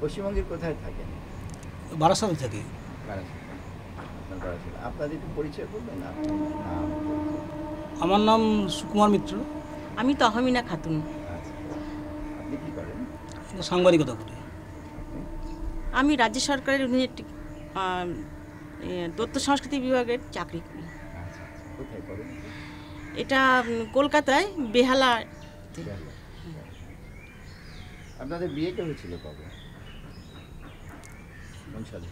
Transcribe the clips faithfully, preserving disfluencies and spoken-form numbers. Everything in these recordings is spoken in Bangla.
পশ্চিমবঙ্গের কোথায় থাকেন? বারাসাতে থাকি। আপনাদের একটু পরিচয় করবেন? আপনার নাম? আমার নাম সুকুমার মিত্র। আমি তহমিনা খাতুন। আপনি কি করেন? সাংবাদিকতা করি। আমি রাজ্য সরকারের তথ্য সংস্কৃতি বিভাগের চাকরি করি। কোথায় করেন? এটা কলকাতায় বেহালা। আপনাদের বিয়েটা হয়েছিল কবে? কোন সালে?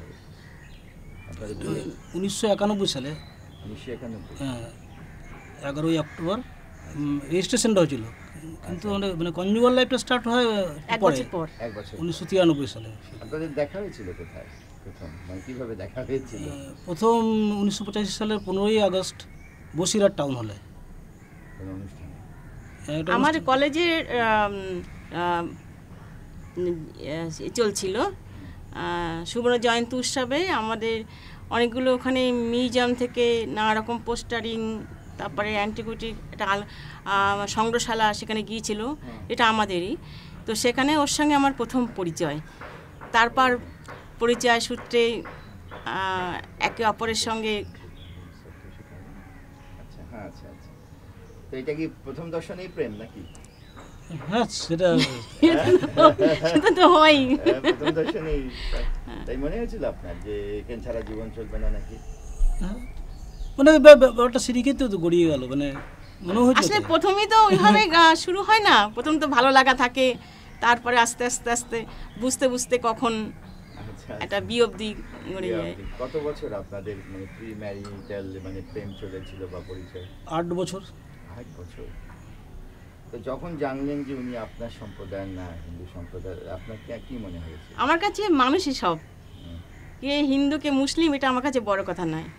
উনিশশো একানব্বই সালে। উনিশশো একানব্বই হ্যাঁ, এগারোই অক্টোবর রেজিস্ট্রেশনটা হয়েছিল, কিন্তু মানে কনজুগাল লাইফটা স্টার্ট হয় এক বছর পর, এক বছর উনিশশো তিরানব্বই সালে। আপনাদের দেখা হয়েছিল কোথায় প্রথম, মানে কীভাবে দেখা হয়েছিল? প্রথম উনিশশো পঁচাশি সালের পনেরোই আগস্ট বসিরহাট টাউন হলে কোনো অনুষ্ঠানে। আমার কলেজের চলছিল সুবর্ণ জয়ন্তী উৎসবে। আমাদের অনেকগুলো ওখানে মিউজিয়াম থেকে নানা রকম পোস্টারিং, তারপরে অ্যান্টিকুইটি একটা সংগ্রহশালা সেখানে গিয়েছিল, এটা আমাদেরই। তো সেখানে ওর সঙ্গে আমার প্রথম পরিচয়। তারপর পরিচয় সূত্রে একে অপরের সঙ্গে। আচ্ছা, হ্যাঁ, আচ্ছা আচ্ছা। তো এটা কি প্রথম দর্শনেই প্রেম নাকি? হ্যাঁ, সেটা সেটা তো হয়। প্রথম দর্শনেই তাই মনে হয়েছিল আপনার যে এখান ছাড়া জীবন চলবে না নাকি? মানে ব্যাপারটা সিরিকে তো গড়িয়ে গেল, মানে মনে হয়েছে আসলে প্রথমেই তো ওইভাবে শুরু হয় না, প্রথম তো ভালো লাগা থাকে, তারপরে আস্তে আস্তে আস্তে বুঝতে বুঝতে কখন একটা বিয়ে অবধি গড়িয়ে যায়। কত বছর আপনাদের মানে প্রি ম্যারিটাল মানে প্রেম চলেছিল বা পরিচয়? আট বছর। আট বছর। তো যখন জানলেন যে উনি আপনার সম্প্রদায়ের না, হিন্দু সম্প্রদায়ের, আপনার কি মনে হয়েছে? আমার কাছে মানুষই সব, কে হিন্দু কে মুসলিম এটা আমার কাছে বড় কথা নয়।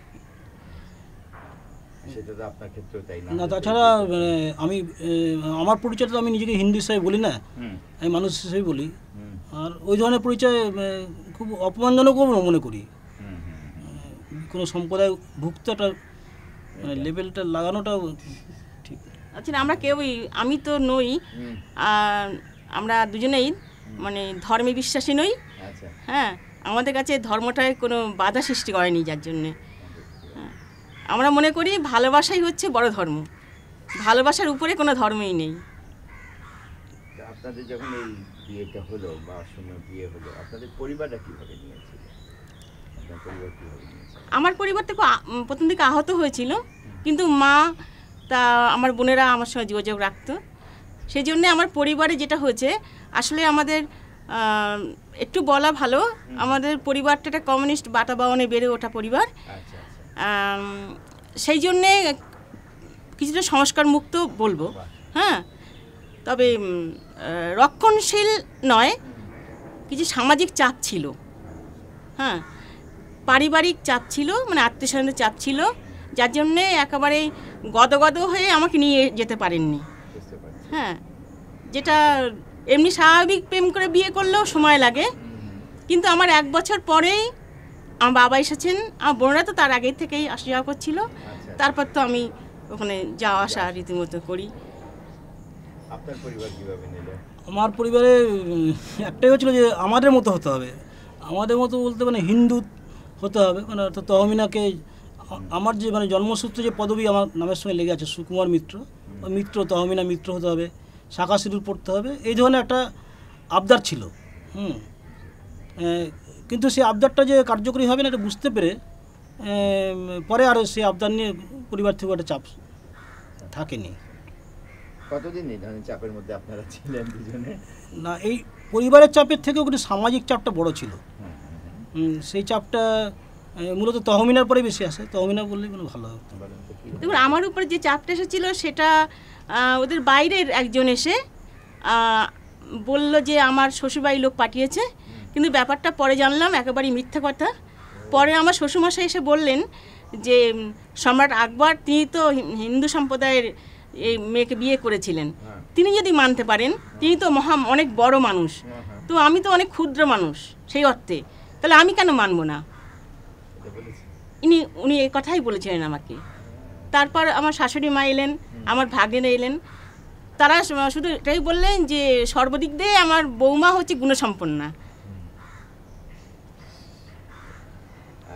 সেটা তো আপনার ক্ষেত্রেও তাই না? না, তাছাড়া মানে আমি আমার পরিচয়টা আমি নিজেকে হিন্দু হিসাবে বলি না, আমি মানুষ হিসেবে বলি। আর ওই ধরনের পরিচয় খুব অপমানজনকও মনে করি। কোনো সম্প্রদায় ভুক্ত একটা লেভেলটা লাগানোটাও ঠিক। আচ্ছা, আমরা কেউই, আমি তো নই, আমরা দুজনেই মানে ধর্মে বিশ্বাসী নই। হ্যাঁ, আমাদের কাছে ধর্মটায় কোনো বাধা সৃষ্টি করেনি, যার জন্যে আমরা মনে করি ভালোবাসাই হচ্ছে বড় ধর্ম, ভালোবাসার উপরে কোনো ধর্মই নেই। আপনাদের যখন এই বিয়েটা হলো বা সময় বিয়ে হলো, আপনাদের পরিবারটা কীভাবে নিয়েছিল? আপনার পরিবার কীভাবে নিয়েছিল? আমার পরিবার থেকে প্রথম দিকে আহত হয়েছিল, কিন্তু মা তা আমার বোনেরা আমার সঙ্গে যোগাযোগ রাখতো। সেই জন্যে আমার পরিবারে যেটা হয়েছে, আসলে আমাদের একটু বলা ভালো, আমাদের পরিবারটা একটা কমিউনিস্ট বাতাবরণে বেড়ে ওঠা পরিবার। সেই জন্যে কিছুটা সংস্কার মুক্ত বলবো। হ্যাঁ, তবে রক্ষণশীল নয়, কিছু সামাজিক চাপ ছিল। হ্যাঁ, পারিবারিক চাপ ছিল, মানে আত্মীয় স্বজনের চাপ ছিল, যার জন্যে একেবারে গদগদ হয়ে আমাকে নিয়ে যেতে পারেননি। হ্যাঁ, যেটা এমনি স্বাভাবিক প্রেম করে বিয়ে করলেও সময় লাগে, কিন্তু আমার এক বছর পরেই আমার বাবা এসেছেন। আমার বোনরা তো তার আগে থেকেই আসা যাওয়া করছিল, তারপর তো আমি ওখানে যাওয়া আসা রীতিমতো করি। আপনার পরিবার কীভাবে নিল? আমার পরিবারে একটাই হচ্ছিল যে আমাদের মতো হতে হবে। আমাদের মতো বলতে মানে হিন্দু হতে হবে, মানে অর্থাৎ তহমিনাকে, আমার যে মানে জন্মসূত্রে যে পদবী আমার নামের সঙ্গে লেগে আছে সুকুমার মিত্র, মিত্র তহমিনা মিত্র হতে হবে, শাখা সিঁদুর পড়তে হবে, এই ধরনের একটা আবদার ছিল। হুম, কিন্তু সেই আবদারটা যে কার্যকরী হবে না এটা বুঝতে পেরে পরে আর সেই আবদার নিয়ে পরিবার থেকে একটা চাপ থাকেনি। কতদিন এই ধরনের চাপের মধ্যে আপনারা ছিলেন দুজনে? না, এই পরিবারের চাপের থেকেও কিন্তু সামাজিক চাপটা বড় ছিল। সেই চাপটা মূলত তহমিনার পরে বেশি আসে, তহমিনা বললেই মানে ভালো হতো। দেখুন, আমার উপরে যে চাপটা এসেছিলো সেটা ওদের বাইরের একজন এসে বলল যে আমার শ্বশুরবাড়ির লোক পাঠিয়েছে, কিন্তু ব্যাপারটা পরে জানলাম একেবারেই মিথ্যা কথা। পরে আমার শ্বশুরমশাই এসে বললেন যে সম্রাট আকবর তিনি তো হিন্দু সম্প্রদায়ের এই মেয়েকে বিয়ে করেছিলেন, তিনি যদি মানতে পারেন, তিনি তো মহা অনেক বড় মানুষ, তো আমি তো অনেক ক্ষুদ্র মানুষ সেই অর্থে, তাহলে আমি কেন মানবো না? ইনি উনি এই কথাই বলেছিলেন আমাকে। তারপর আমার শাশুড়ি মা এলেন, আমার ভাগ্নেরা এলেন, তারা শুধু এটাই বললেন যে সর্বদিক দিয়ে আমার বৌমা হচ্ছে গুণসম্পন্না।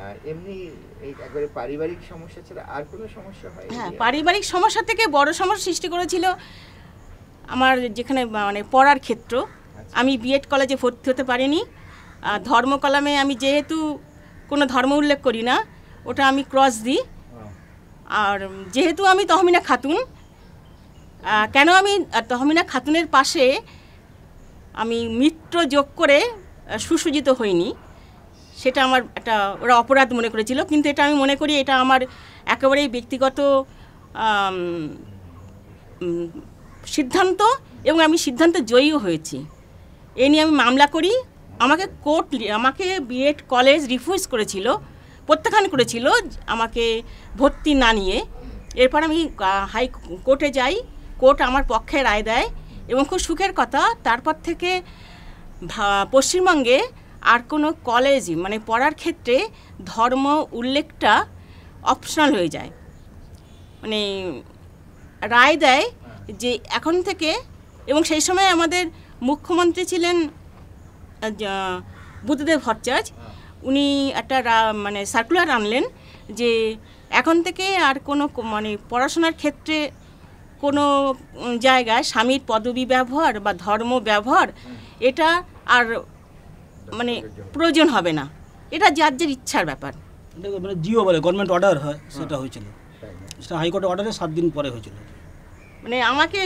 আর এমনি এই একবারে পারিবারিক সমস্যা ছাড়া আর কোনো সমস্যা হয়? হ্যাঁ, পারিবারিক সমস্যা থেকে বড় সমস্যা সৃষ্টি করেছিল আমার যেখানে মানে পড়ার ক্ষেত্র। আমি বিএড কলেজে ভর্তি হতে পারিনি। আর ধর্ম কলামে আমি যেহেতু কোনো ধর্ম উল্লেখ করি না, ওটা আমি ক্রস দিই। আর যেহেতু আমি তহমিনা খাতুন, আহ, কেন আমি তহমিনা খাতুনের পাশে আমি মিত্র যোগ করে আহ, সুসজ্জিত হইনি, সেটা আমার একটা ওরা অপরাধ মনে করেছিল। কিন্তু এটা আমি মনে করি এটা আমার একেবারেই ব্যক্তিগত আম, উম, সিদ্ধান্ত, এবং আমি সিদ্ধান্তে জয়ীও হয়েছি। এ নিয়ে আমি মামলা করি। আমাকে কোর্ট আমাকে বিএড কলেজ রিফিউজ করেছিল, প্রত্যাখ্যান করেছিল আমাকে ভর্তি না নিয়ে। এরপর আমি হাই কোর্টে যাই, কোর্ট আমার পক্ষে রায় দেয়, এবং খুব সুখের কথা তারপর থেকে পশ্চিমবঙ্গে আর কোনো কলেজ মানে পড়ার ক্ষেত্রে ধর্ম উল্লেখটা অপশনাল হয়ে যায়। মানে রায় দেয় যে এখন থেকে, এবং সেই সময় আমাদের মুখ্যমন্ত্রী ছিলেন বুদ্ধদেব ভট্টাচার্য। উনি একটা মানে সার্কুলার আনলেন যে এখন থেকে আর কোনো মানে পড়াশোনার ক্ষেত্রে কোনো জায়গায় স্বামীর পদবি ব্যবহার বা ধর্ম ব্যবহার এটা আর মানে প্রয়োজন হবে না। এটা যার যার ইচ্ছার ব্যাপার। মানে জিও বলে গভর্নমেন্ট অর্ডার হয়, সেটা হয়েছিল, সেটা হাইকোর্টের অর্ডারে সাত দিন পরে হয়েছিল। মানে আমাকে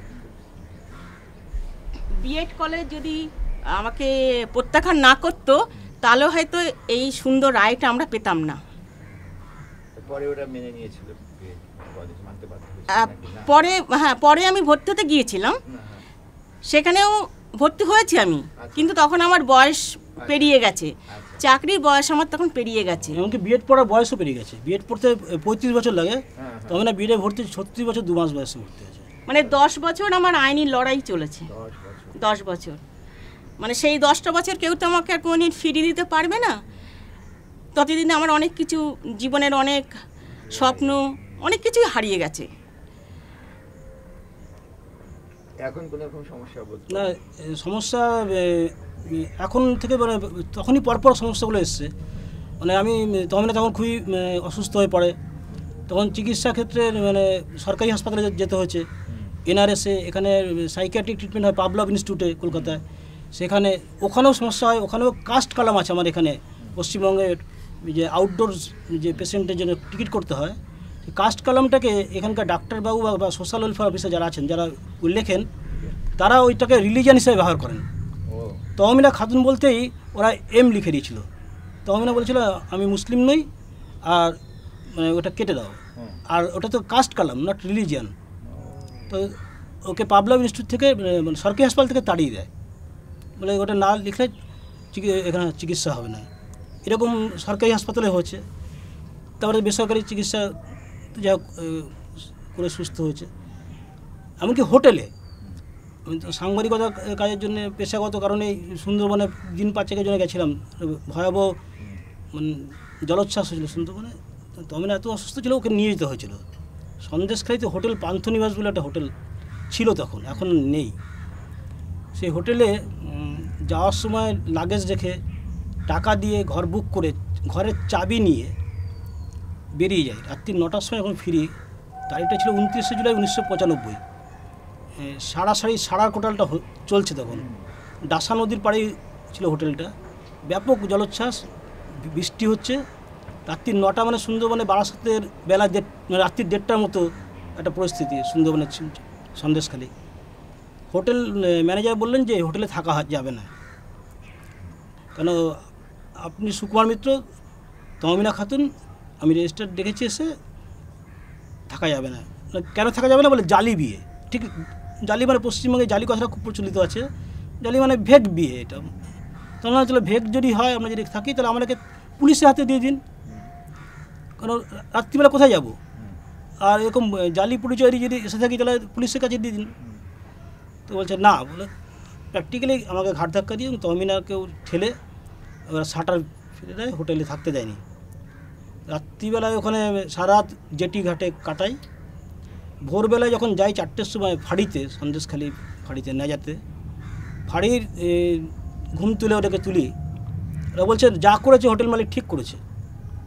বিএড কলেজ যদি আমাকে প্রত্যাখ্যান না করতো তাহলে হয়তো এই সুন্দর রায়টা আমরা পেতাম না। পরে ওরা মেনে নিয়েছিল, কলেজ মানতে বাধ্য আহ, পরে হ্যাঁ পরে আমি ভর্তি হতে গিয়েছিলাম, সেখানেও ভর্তি হয়েছি আমি, কিন্তু তখন আমার বয়স পেরিয়ে গেছে, চাকরির বয়স আমার তখন পেরিয়ে গেছে। এমনকি বিএড পড়ার বয়সও পেরিয়ে গেছে। বিএড পড়তে পঁয়ত্রিশ বছর লাগে, তবে না বিএডে ভর্তি ছত্রিশ বছর দু মাস বয়সে ভর্তি হয়েছে। মানে দশ বছর আমার আইনি লড়াই চলেছে, দশ বছর। মানে সেই দশটা বছর কেউ তো আমাকে আর কোনোদিন ফিরিয়ে দিতে পারবে না। ততদিনে আমার অনেক কিছু জীবনের অনেক স্বপ্ন অনেক কিছুই হারিয়ে গেছে। এখন কোনো রকম সমস্যা না, সমস্যা এখন থেকে মানে তখনই পরপর সমস্যাগুলো এসছে। মানে আমি তখন তখন খুবই অসুস্থ হয়ে পড়ে, তখন চিকিৎসা ক্ষেত্রে মানে সরকারি হাসপাতালে যেতে হয়েছে। এনআরএসে এখানে সাইকিয়াট্রিক ট্রিটমেন্ট হয় পাবলভ ইনস্টিটিউটে কলকাতায়, সেখানে ওখানেও সমস্যা হয়। ওখানেও কাস্ট কালাম আছে আমার এখানে পশ্চিমবঙ্গের যে আউটডোর যে পেশেন্টের জন্য টিকিট করতে হয়, সেই কাস্ট কালামটাকে এখানকার ডাক্তারবাবু বা সোশ্যাল ওয়েলফেয়ার অফিসার যারা আছেন, যারা লেখেন, তারা ওইটাকে রিলিজিয়ান হিসেবে ব্যবহার করেন। তহমিনা খাতুন বলতেই ওরা এম লিখে দিয়েছিল। তহমিনা বলছিল আমি মুসলিম নই, আর মানে ওটা কেটে দাও, আর ওটা তো কাস্ট কালাম নট রিলিজিয়ান। তো ওকে পাবলভ ইনস্টিটিউট থেকে মানে সরকারি হাসপাতাল থেকে তাড়িয়ে দেয়, বলে ওটা না লিখলে এখানে চিকিৎসা হবে না। এরকম সরকারি হাসপাতালে হয়েছে, তারপরে বেসরকারি চিকিৎসা যা করে সুস্থ হয়েছে। এমনকি হোটেলে আমি তো সাংবাদিকতা কাজের জন্য পেশাগত কারণে সুন্দরবনে দিন পাঁচেকের জন্য গেছিলাম। ভয়াবহ মানে জলোচ্ছ্বাস হয়েছিল সুন্দরবনে। তমিনা এত অসুস্থ ছিল, ওকে নিয়ে যেতে হয়েছিল সন্দেশখালিতে হোটেল পান্থনিবাস বলে একটা হোটেল ছিল তখন, এখন নেই। সেই হোটেলে যাওয়ার সময় লাগেজ রেখে টাকা দিয়ে ঘর বুক করে ঘরের চাবি নিয়ে বেরিয়ে যায়। রাত্রি নটার সময় এখন ফিরি। তারিখটা ছিল উনত্রিশে জুলাই উনিশশো পঁচানব্বই। সারা সারি সারা কোটালটা চলছে তখন। ডাসা নদীর পাড়েই ছিল হোটেলটা। ব্যাপক জলোচ্ছ্বাস, বৃষ্টি হচ্ছে। রাত্রি নটা মানে সুন্দরবনে বারাসাতের বেলা দেড় রাত্রির দেড়টার মতো একটা পরিস্থিতি সুন্দরবনের সন্দেশখালি। হোটেল ম্যানেজার বললেন যে হোটেলে থাকা যাবে না, কেন আপনি সুকুমার মিত্র, তহমিনা খাতুন, আমি রেজিস্টার দেখেছি, এসে থাকা যাবে না। কেন থাকা যাবে না বলে জালি বিয়ে। ঠিক জালি মানে পশ্চিমবঙ্গে জালি কথাটা খুব প্রচলিত আছে। জালি মানে ভেগ বিয়ে। এটা তখন চলো ভেগ যদি হয়, আমরা যদি থাকি, তাহলে আমাদেরকে পুলিশের হাতে দিয়ে দিন, কারণ রাত্রিবেলা কোথায় যাব। আর এরকম জালি পরিচয় যদি এসে থাকি, তাহলে পুলিশের কাছে দিয়ে দিন। তো বলছে না, বলে প্র্যাকটিক্যালি আমাকে ঘাট ধাক্কা দিয়ে তহমিনাকেও ঠেলে ওরা শাটার ফেলে দেয়, হোটেলে থাকতে দেয়নি। রাত্রিবেলায় ওখানে সারা রাত জেটি ঘাটে কাটাই। ভোরবেলায় যখন যাই চারটের সময় ফাঁড়িতে, সন্দেশখালি ফাঁড়িতে না যাতে, ফাঁড়ির ঘুম তুলে ওটাকে তুলি। ওরা বলছে যা করেছে হোটেল মালিক ঠিক করেছে,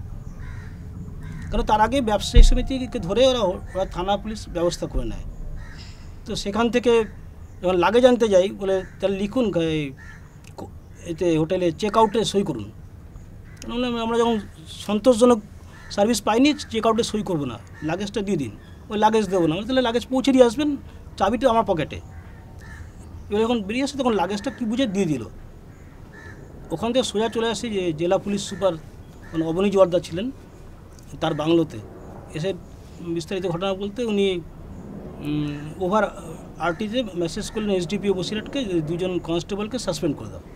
কারণ তার আগে ব্যবসায়ী সমিতিকে ধরে ওরা ওরা থানা পুলিশ ব্যবস্থা করে নেয়। তো সেখান থেকে যখন লাগেজ আনতে যাই বলে তাহলে লিখুন এই কো- এতে হোটেলে চেক আউটে সই করুন। বললাম, আমরা যখন সন্তোষজনক সার্ভিস পাইনি চেক আউটে সই করবো না, লাগেজটা দিয়ে দিন। ওই লাগেজ দেবো না, তাহলে লাগেজ পৌঁছে দিয়ে আসবেন, চাবিটা আমার পকেটে। এবার যখন বেরিয়ে আসে তখন লাগেজটা কী বুঝে দিয়ে দিল। ওখান থেকে সোজা চলে আসি যে জেলা পুলিশ সুপার মানে অবনী জোয়ারদার ছিলেন তার বাংলোতে। এসে বিস্তারিত ঘটনা বলতে উনি ওভার আরটিতে মেসেজ করলেন এসডিপিও বসিরহাটকে যে দুজন কনস্টেবলকে সাসপেন্ড করে দাও।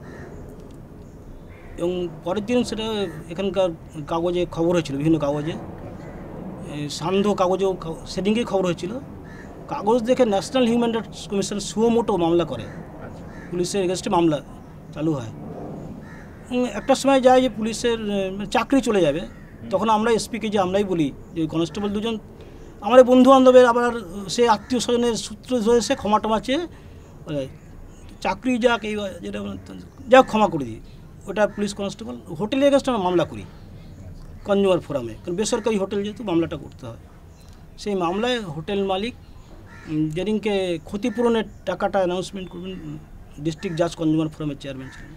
এবং পরের দিন সেটা এখানকার কাগজে খবর হয়েছিল, বিভিন্ন কাগজে, এই সান্ধ্য কাগজেও খ- সেদিনকেই খবর হয়েছিল। কাগজ দেখে National Human Rights Commission suo motu মামলা করে, আচ্ছা পুলিশের এগেনস্টে মামলা চালু হয়। উম, একটা সময় যায় যে পুলিশের আহ, চাকরি চলে যাবে, তখন আমরা এসপিকে যে আমরাই বলি যে কনস্টেবল দুজন আমার বন্ধু বান্ধবের আবার সে আত্মীয় স্বজনের সূত্র ধরে সে ক্ষমা টমা চেয়ে বলে, চাকরি যাক এই যেটা বলেন, যাক ক্ষমা করে দিই। ওটা পুলিশ কনস্টেবল হোটেলে এগেনস্টে আমরা মামলা করি কনজিউমার ফোরামে, কারণ বেসরকারি হোটেল যেহেতু মামলাটা করতে হয়। সেই মামলায় হোটেল মালিক উম, যেদিনকে ক্ষতিপূরণের টাকাটা অ্যানাউন্সমেন্ট করবেন ডিস্ট্রিক্ট জাজ কনজিউমার ফোরামের চেয়ারম্যান ছিলেন,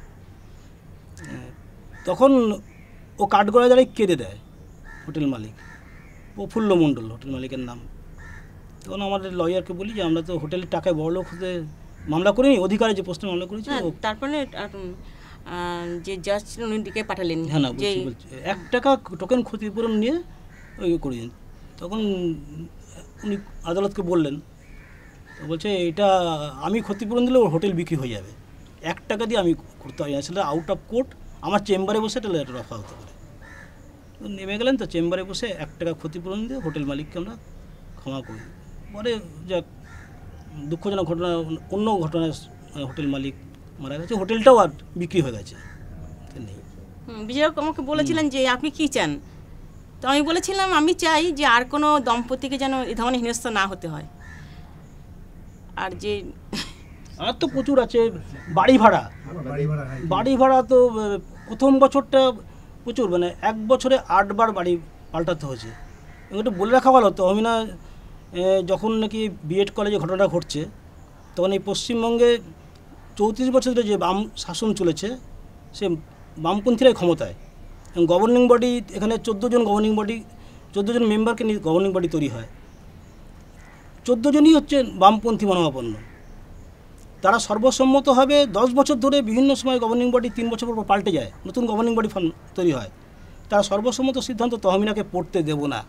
তখন ও কাঠগড়া দ্বারাই কেঁদে দেয় হোটেল মালিক, প্রফুল্ল মণ্ডল হোটেল মালিকের নাম। তখন আমাদের লয়ারকে বলি যে আমরা তো হোটেলের টাকায় বড়লোক হতে মামলা করিনি, অধিকারে যে প্রশ্নে মামলা করেছি। হ্যাঁ, ও তারপরে আর, উম, আহ, যে জাজ ছিলেন উনি ডেকে পাঠালেন হ্যাঁ না যে বলছি বলছি এক টাকা টোকেন ক্ষতিপূরণ নিয়ে ওই করে দিন। তখন উনি আদালতকে বললেন, তো বলছে এটা আমি ক্ষতিপূরণ দিলে ওর হোটেল বিক্রি হয়ে যাবে, এক টাকা দিয়ে আমি করতে হয় না, সেটা আউট অফ কোর্ট আমার চেম্বারে বসে এটা লেটার রফা হতে পারে। তো নেমে গেলেন, তো চেম্বারে বসে এক টাকা ক্ষতিপূরণ দিয়ে হোটেল মালিককে আমরা ক্ষমা করি। পরে যাক দুঃখজনক ঘটনা, অন্য ঘটনায় হোটেল মালিক মারা গেছে, হোটেলটাও আর বিক্রি হয়ে গেছে, তো নেই। হুম, বিজয় আমাকে বলেছিলেন যে আপনি কি চান, তো আমি বলেছিলাম আমি চাই যে আর কোনো দম্পতিকে যেন এ ধরনের হেনস্থা না হতে হয়। আর যে আর তো প্রচুর আছে, বাড়ি ভাড়া বাড়ি ভাড়া তো আহ, প্রথম বছরটা প্রচুর, মানে এক বছরে আটবার বাড়ি পাল্টাতে হয়েছে। এবং একটু বলে রাখা ভালো, তহমিনা আহ, যখন নাকি বিএড কলেজে ঘটনাটা ঘটছে, তখন এই পশ্চিমবঙ্গে চৌত্রিশ বছর ধরে যে বাম শাসন চলেছে, সে বামপন্থীরাই ক্ষমতায়। এবং গভর্নিং বডি এখানে চোদ্দো জন গভর্নিং বডি চোদ্দো জন মেম্বারকে নিয়ে গভর্নিং বডি তৈরি হয়, চোদ্দো জনই হচ্ছে বামপন্থী মনোভাবাপন্ন। তারা সর্বসম্মতভাবে দশ বছর ধরে বিভিন্ন সময় গভর্নিং বডি তিন বছর পর পাল্টে যায়, নতুন গভর্নিং বডি ফান্ড তৈরি হয়, তারা সর্বসম্মত সিদ্ধান্ত তহমিনাকে পড়তে দেব না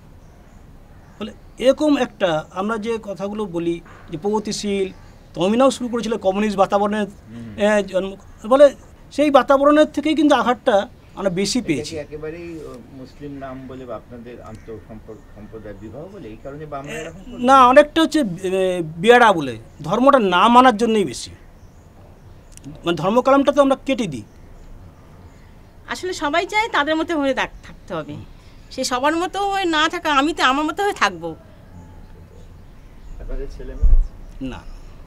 বলে। এরকম একটা আমরা যে কথাগুলো বলি যে প্রগতিশীল, তহমিনাও শুরু করেছিল কমিউনিস্ট বাতাবরণের আহ, জন্ম, বলে সেই বাতাবরণের থেকেই কিন্তু আঘাতটা আমরা বেশি এটা পেয়েছি। কি একেবারেই ও, মুসলিম নাম বলে বা আপনাদের আন্তঃ সম্পর্ক সম্প্রদায় বিবাহ বলে এই কারণে বাংলা এরকম করে? না, অনেকটা হচ্ছে বিয়ারা বলে, ধর্মটা না মানার জন্যই বেশি, মানে ধর্মকালামটা তো আমরা কেটে দিই। আসলে সবাই চায় তাদের মতো হয়ে থাক- থাকতে হবে, সে সবার মতো হয়ে না থাকা, আমি তো আমার মতো হয়ে থাকবো। আপনাদের ছেলে মেয়ে আছে? না,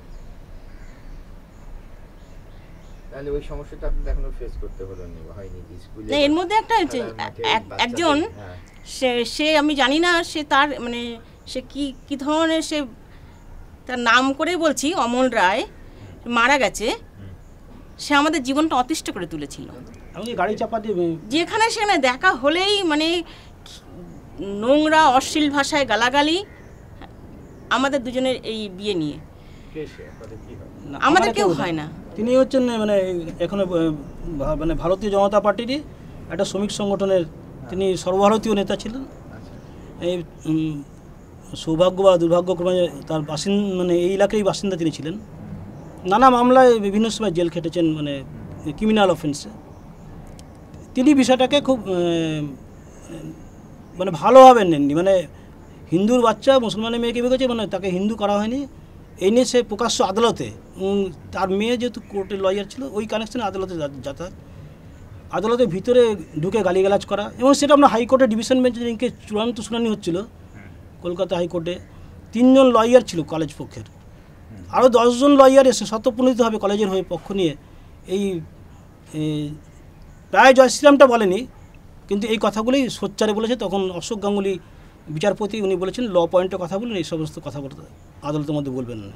তাহলে ওই সমস্যাটা আপনাদের এখনো ফেস করতে হলো না, হয়নি যে স্কুলে না, এর মধ্যে একটা হচ্ছে, খেলার মাঠে এক- বাচ্চাদের- একজন হ্যাঁ, সে সে আমি জানি না সে তার মানে সে কি কি ধরনের, সে তার নাম করে বলছি অমল রায়, মারা গেছে। সে আমাদের জীবনটা অতিষ্ঠ করে তুলেছিল, আমি গাড়ি চাপা দিয়ে যেখানে সেখানে দেখা হলেই মানে নোংরা অশ্লীল ভাষায় গালাগালি আমাদের দুজনের এই বিয়ে নিয়ে। কে সে? আপনাদের কি হয়? না, আমাদের আমার কেউ একটা- হয় না। তিনি হচ্ছেন মানে এখানে আহ, ভা- মানে ভারতীয় জনতা পার্টিরই একটা শ্রমিক সংগঠনের তিনি সর্বভারতীয় নেতা ছিলেন। আচ্ছা, এই উম, সৌভাগ্য বা দুর্ভাগ্যক্রমে তার বাসিন্দা, মানে এই এলাকারই বাসিন্দা তিনি ছিলেন। নানা মামলায় বিভিন্ন সময় জেল খেটেছেন, মানে ক্রিমিনাল অফেন্সে। তিনি বিষয়টাকে খুব আহ, মানে ভালোভাবে নেননি, মানে হিন্দুর বাচ্চা মুসলমানের মেয়েকে বিয়ে করেছে, মানে তাকে হিন্দু করা হয়নি, এই নিয়ে সে প্রকাশ্য আদালতে, উম, তার মেয়ে যেহেতু কোর্টের লয়ার ছিল ওই কানেকশনে আদালতে যা- যাতায়াত, আদালতের ভিতরে ঢুকে গালিগালাজ করা, এবং সেটা আমরা হাইকোর্টের ডিভিশন বেঞ্চে যেদিনকে চূড়ান্ত শুনানি হচ্ছিল কলকাতা হাইকোর্টে, তিনজন লয়ার ছিল কলেজ পক্ষের, আরও দশজন লয়ার এসে স্বতঃপ্রণোদিতভাবে কলেজের হয়ে পক্ষ নিয়ে এই এই প্রায় জয় শ্রীরামটা বলেনি, কিন্তু এই কথাগুলোই সোচ্চারে বলেছে। তখন অশোক গাঙ্গুলি বিচারপতি উনি বলেছেন ল পয়েন্টে কথা বলুন, এই সমস্ত কথা বলতে আদালতের মধ্যে বলবেন না।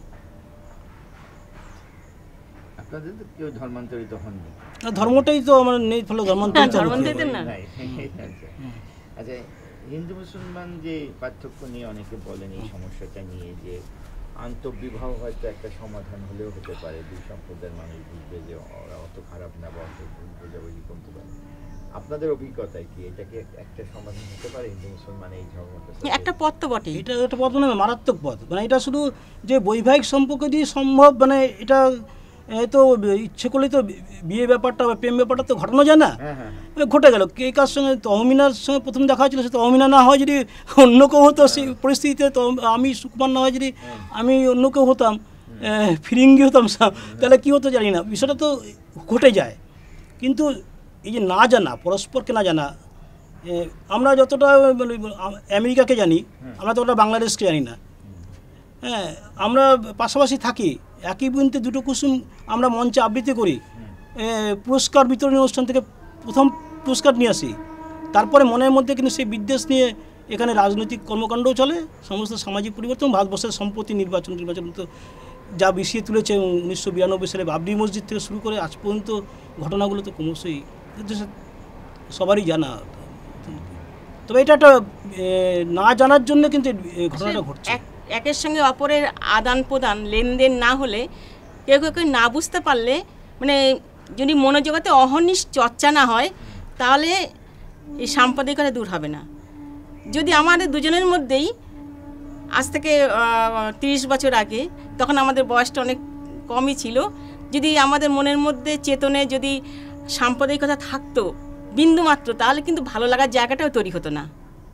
আপনাদের তো কেউ ধর্মান্তরিত হননি? না, ধর্মটাই তো আমার নেই, ফলে ধর্মান্তরিত হবো কি? ধর্মান্তরিত না। নাই। আচ্ছা। আচ্ছা, হিন্দু মুসলমান যে পার্থক্য নিয়ে অনেকে বলেন এই সমস্যাটা নিয়ে যে আন্তঃবিবাহ হয়তো একটা সমাধান হলেও হতে পারে, দুই সম্প্রদায়ের মানুষ বুঝবে যে ওরা অত খারাপ না বা অত ভুল বোঝাবুঝি কমতে পারে। আপনাদের অভিজ্ঞতায় কি এটা কি একটা সমাধান হতে পারে হিন্দু মুসলমান এই ঝগড়াটা? একটা পথ তো বটে। এটা একটা পথ মানে মারাত্মক পথ, মানে এটা শুধু যে বৈবাহিক সম্পর্ক দিয়ে সম্ভব, মানে এটা এ তো ইচ্ছে করলেই তো বিয়ে ব্যাপারটা বা প্রেম ব্যাপারটা তো ঘটানো যায় না। হ্যাঁ হ্যাঁ ঘটে গেল, কে কার সঙ্গে তহমিনার সঙ্গে প্রথম দেখা হয়েছিল, সে তহমিনা না হয় যদি অন্য কেউ হতো সেই পরিস্থিতিতে, তো আমি সুকুমার না হয় যদি আমি অন্য কেউ হতাম, ফিরিঙ্গি হতাম, তাহলে কী হতো জানি না, বিষয়টা তো ঘটে যায়। কিন্তু এই যে না জানা, পরস্পরকে না জানা, আমরা যতটা আমেরিকাকে জানি আমরা ততটা বাংলাদেশকে জানি না। হ্যাঁ, আমরা পাশাপাশি থাকি, একই বৃন্তে দুটো কুসুম আমরা মঞ্চে আবৃত্তি করি, পুরস্কার বিতরণী অনুষ্ঠান থেকে প্রথম পুরস্কার নিয়ে আসি, তারপরে মনের মধ্যে কিন্তু সেই বিদ্বেষ নিয়ে এখানে রাজনৈতিক কর্মকাণ্ডও চলে, সমস্ত সামাজিক পরিবর্তন, ভারতবর্ষের সম্প্রতি নির্বাচন নির্বাচন তো যা বিষিয়ে তুলেছে উনিশশো বিরানব্বই সালে বাবরি মসজিদ থেকে শুরু করে আজ পর্যন্ত ঘটনাগুলো তো ক্রমশই সবারই জানা। তবে এটা একটা না জানার জন্য কিন্তু ঘটনাটা ঘটছে। একের সঙ্গে অপরের আদান প্রদান লেনদেন না হলে, কেউ কেউ কেউ না বুঝতে পারলে, মানে যদি মনোজগতে অহর্নিশ চর্চা না হয় তাহলে এই সাম্প্রদায়িকতা দূর হবে না। যদি আমাদের দুজনের মধ্যেই আজ থেকে তিরিশ বছর আগে, তখন আমাদের বয়সটা অনেক কমই ছিল, যদি আমাদের মনের মধ্যে চেতনে যদি সাম্প্রদায়িকতা থাকতো বিন্দুমাত্র, তাহলে কিন্তু ভালো লাগার জায়গাটাও তৈরি হতো না।